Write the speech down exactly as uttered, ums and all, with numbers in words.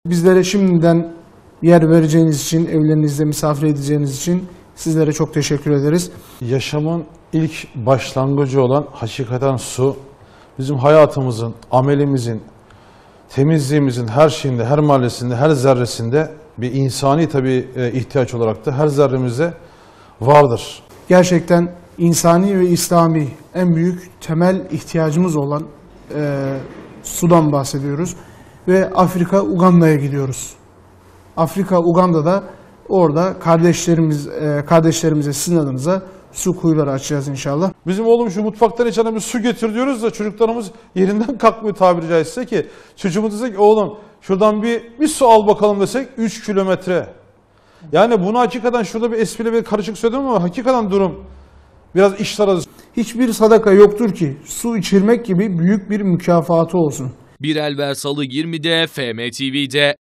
Bizlere şimdiden yer vereceğiniz için, evlerinizde misafir edeceğiniz için sizlere çok teşekkür ederiz. Yaşamın ilk başlangıcı olan hakikaten su, bizim hayatımızın, amelimizin, temizliğimizin her şeyinde, her mahallesinde, her zerresinde bir insani tabii ihtiyaç olarak da her zerremizde vardır. Gerçekten insani ve İslami en büyük temel ihtiyacımız olan e, sudan bahsediyoruz. Ve Afrika, Uganda'ya gidiyoruz. Afrika, Uganda'da orada kardeşlerimiz, e, kardeşlerimize sizin adınıza su kuyuları açacağız inşallah. Bizim oğlum şu mutfaktan içine bir su getir diyoruz da çocuklarımız yerinden kalkmıyor tabiri caizse ki. Çocuğumuz dese ki oğlum şuradan bir, bir su al bakalım desek üç kilometre. Yani bunu hakikaten şurada bir espriyle bir karışık söyledim ama hakikaten durum biraz işler acısı. Hiçbir sadaka yoktur ki su içirmek gibi büyük bir mükafatı olsun. Bir Elver Salı yirmide F M T V'de.